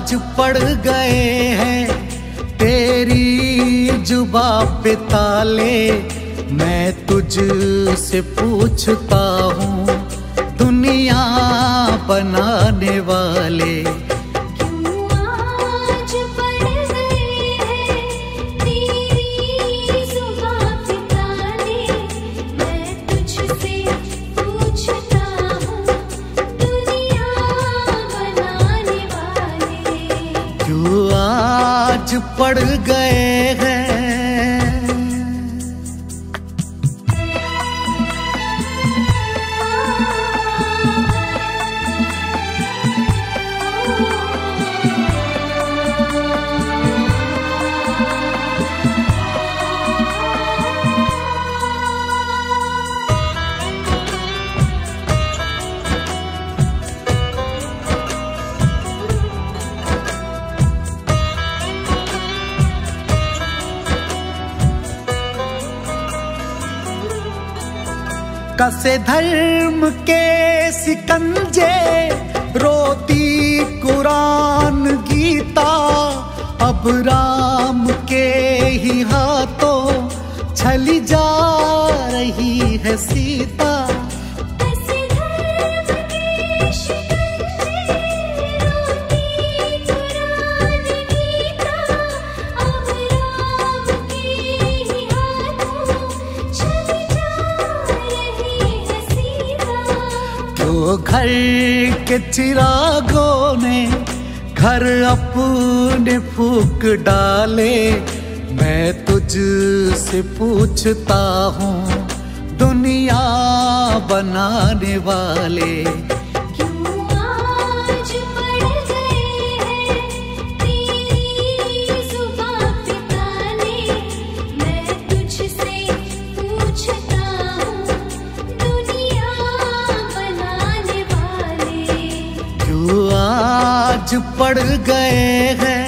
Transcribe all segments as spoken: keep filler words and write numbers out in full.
आज पड़ गए हैं तेरी जुबा पे ताले। मैं तुझसे पूछता हूँ दुनिया बनाने वाले, पड़ गए हैं। कसे धर्म के सिकंजे, रोती कुरान गीता, अब राम के ही हाथों छली जा रही है सीता। घर के चिरागों ने घर अपने फूक डाले। मैं तुझसे पूछता हूँ दुनिया बनाने वाले, आज पड़ गए हैं।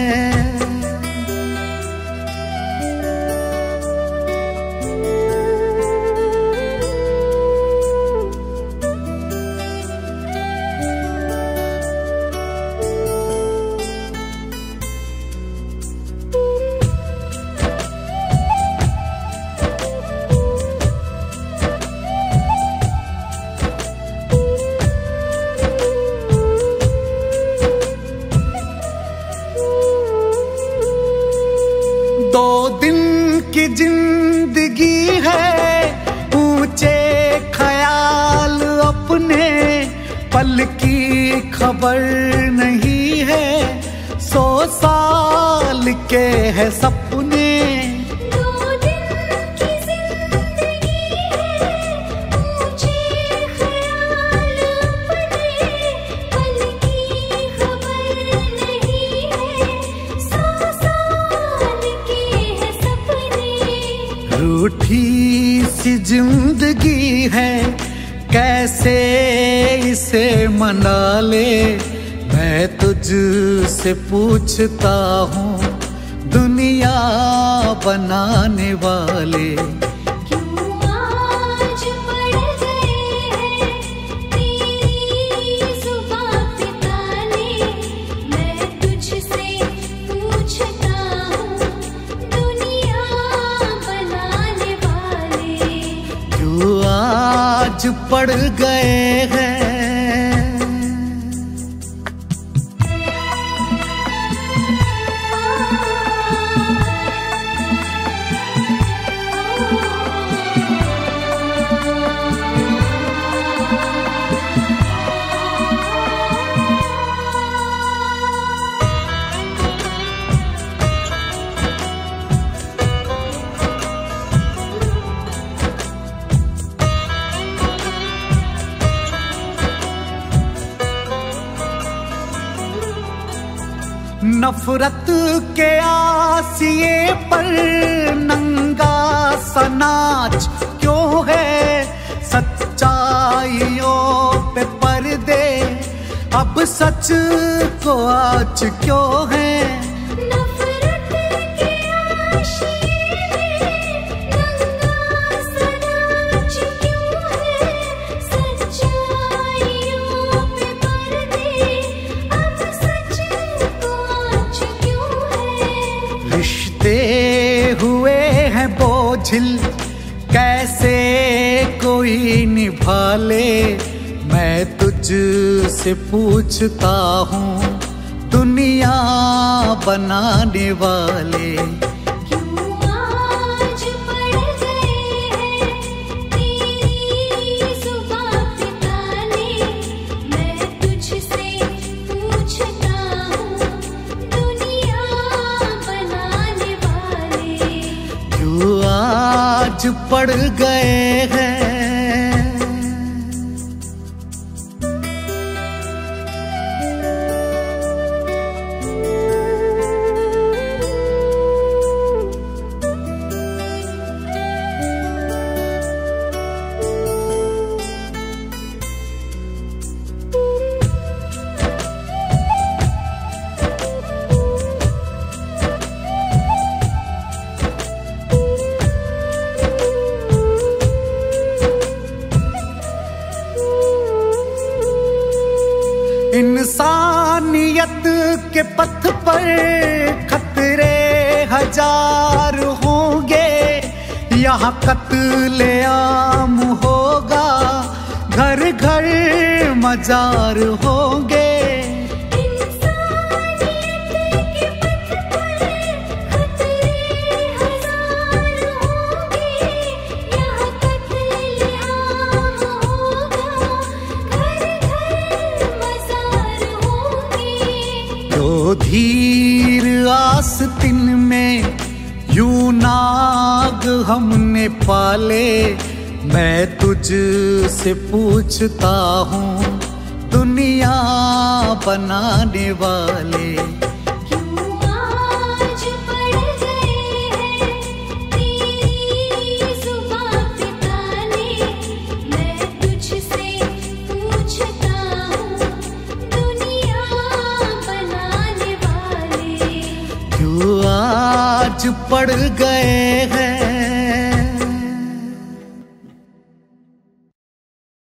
दो दिन की जिंदगी है, ऊंचे ख्याल अपने, पल की खबर नहीं है, सौ साल के है सपने। रूठी सी जिंदगी है, कैसे इसे मना ले। मैं तुझसे पूछता हूँ दुनिया बनाने वाले, आज पड़ गए हैं। नफरत के आसिए पर नंगा सा नाच क्यों है, सच्चाइयों पे पर्दे अब सच को आज क्यों है। बोझिल कैसे कोई निभा ले। मैं तुझसे पूछता हूँ दुनिया बनाने वाले, आज पड़ गए हैं। इंसानियत के पथ पर खतरे हजार होंगे, यहाँ कत्ले आम होगा, घर घर मजार होंगे। जो धीर आस्तीन में यूं नाग हमने पाले, मैं तुझसे पूछता हूँ दुनिया बनाने वाले, आज पड़ गए।